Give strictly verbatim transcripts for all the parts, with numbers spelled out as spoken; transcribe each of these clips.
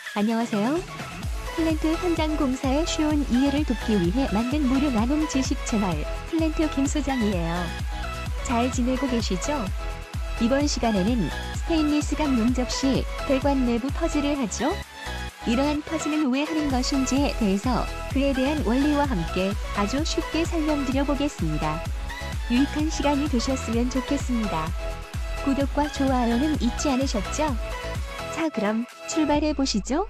안녕하세요. 플랜트 현장 공사의 쉬운 이해를 돕기 위해 만든 무료 나눔 지식 채널 플랜트 김 소장이에요. 잘 지내고 계시죠? 이번 시간에는 스테인리스 강 용접 시 배관 내부 퍼즐을 하죠. 이러한 퍼즐은 왜 하는 것인지에 대해서 그에 대한 원리와 함께 아주 쉽게 설명드려 보겠습니다. 유익한 시간이 되셨으면 좋겠습니다. 구독과 좋아요는 잊지 않으셨죠? 자, 그럼 출발해 보시죠.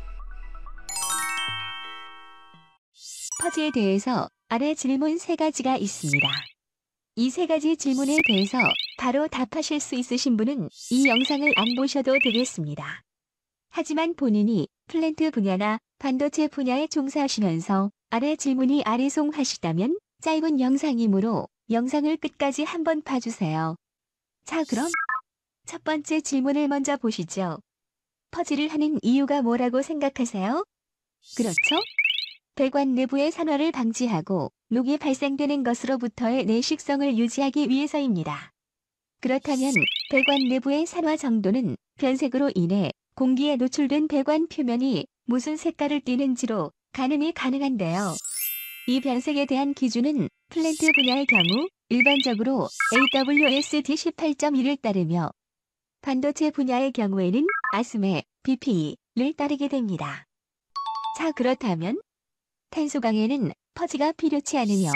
퍼즐에 대해서 아래 질문 세 가지가 있습니다. 이 세 가지 질문에 대해서 바로 답하실 수 있으신 분은 이 영상을 안 보셔도 되겠습니다. 하지만 본인이 플랜트 분야나 반도체 분야에 종사하시면서 아래 질문이 아리송하시다면 짧은 영상이므로 영상을 끝까지 한번 봐주세요. 자, 그럼 첫 번째 질문을 먼저 보시죠. 퍼즐을 하는 이유가 뭐라고 생각하세요? 그렇죠? 배관 내부의 산화를 방지하고 녹이 발생되는 것으로부터의 내식성을 유지하기 위해서입니다. 그렇다면 배관 내부의 산화 정도는 변색으로 인해 공기에 노출된 배관 표면이 무슨 색깔을 띠는지로 가늠이 가능한데요. 이 변색에 대한 기준은 플랜트 분야의 경우 일반적으로 에이더블유에스디 십팔 점 일을 따르며 반도체 분야의 경우에는 아스메 비피이를 따르게 됩니다. 자, 그렇다면 탄소강에는 퍼즐가 필요치 않으며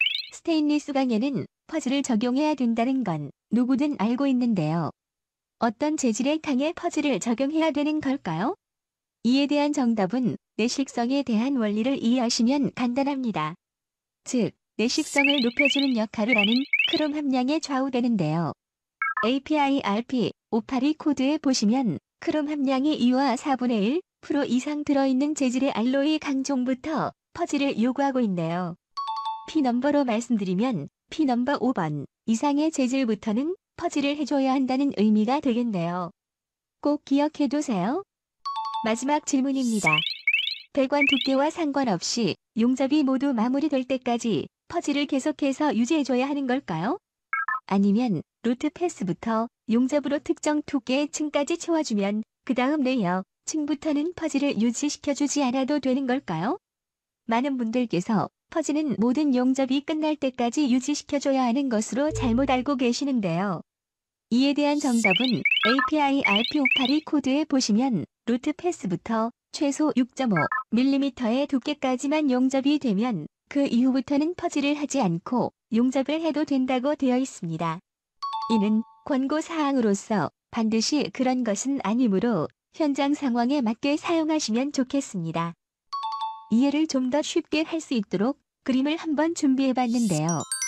스테인리스 강에는 퍼즐을 적용해야 된다는 건 누구든 알고 있는데요. 어떤 재질의 강에 퍼즐을 적용해야 되는 걸까요? 이에 대한 정답은 내식성에 대한 원리를 이해하시면 간단합니다. 즉, 내식성을 높여주는 역할을 하는 크롬 함량에 좌우되는데요. 에이피아이 알피 오백팔십이 코드에 보시면 크롬 함량이 이와 사분의 일 퍼센트 이상 들어있는 재질의 알로이 강종부터 퍼즐을 요구하고 있네요. P넘버로 말씀드리면 P넘버 오 번 이상의 재질부터는 퍼즐을 해줘야 한다는 의미가 되겠네요. 꼭 기억해두세요. 마지막 질문입니다. 배관 두께와 상관없이 용접이 모두 마무리될 때까지 퍼즐을 계속해서 유지해줘야 하는 걸까요? 아니면 루트 패스부터 용접으로 특정 두께의 층까지 채워주면 그 다음 레이어 층부터는 퍼즐을 유지시켜주지 않아도 되는 걸까요? 많은 분들께서 퍼즐은 모든 용접이 끝날 때까지 유지시켜줘야 하는 것으로 잘못 알고 계시는데요. 이에 대한 정답은 에이피아이 알피 오백팔십이 코드에 보시면 루트 패스부터 최소 육 점 오 밀리미터의 두께까지만 용접이 되면 그 이후부터는 퍼즐을 하지 않고 용접을 해도 된다고 되어 있습니다. 이는 권고사항으로서 반드시 그런 것은 아니므로 현장 상황에 맞게 사용하시면 좋겠습니다. 이해를 좀 더 쉽게 할 수 있도록 그림을 한번 준비해 봤는데요.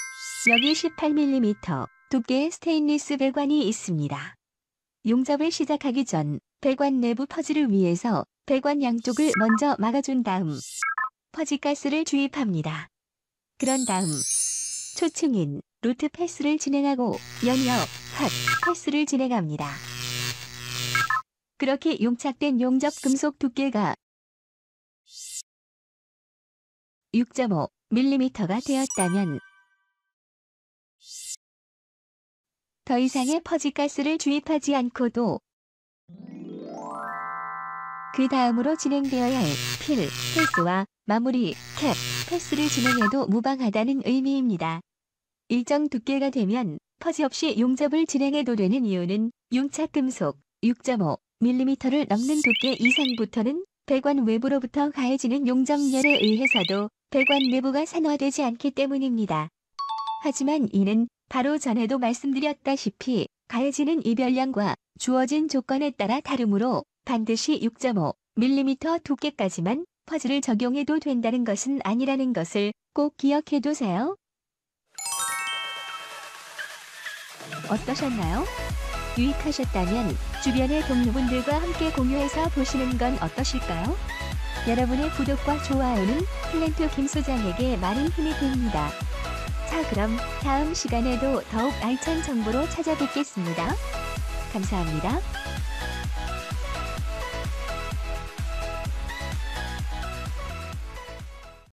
여기 십팔 밀리미터 두께의 스테인리스 배관이 있습니다. 용접을 시작하기 전 배관 내부 퍼즐을 위해서 배관 양쪽을 먼저 막아준 다음 퍼즐가스를 주입합니다. 그런 다음 초층인 루트 패스를 진행하고 연이어 핫 패스를 진행합니다. 그렇게 용착된 용접 금속 두께가 육 점 오 밀리미터가 되었다면 더 이상의 퍼즐가스를 주입하지 않고도 그 다음으로 진행되어야 할 필 패스와 마무리 캡 패스를 진행해도 무방하다는 의미입니다. 일정 두께가 되면 퍼즐 없이 용접을 진행해도 되는 이유는 용착 금속 육 점 오 밀리미터를 넘는 두께 이상부터는 배관 외부로부터 가해지는 용접열에 의해서도 배관 내부가 산화되지 않기 때문입니다. 하지만 이는 바로 전에도 말씀드렸다시피 가해지는 이별량과 주어진 조건에 따라 다르므로 반드시 육 점 오 밀리미터 두께까지만 퍼즐을 적용해도 된다는 것은 아니라는 것을 꼭 기억해두세요. 어떠셨나요? 유익하셨다면 주변의 동료분들과 함께 공유해서 보시는 건 어떠실까요? 여러분의 구독과 좋아요는 플랜트 김 소장에게 많은 힘이 됩니다. 자, 그럼 다음 시간에도 더욱 알찬 정보로 찾아뵙겠습니다. 감사합니다.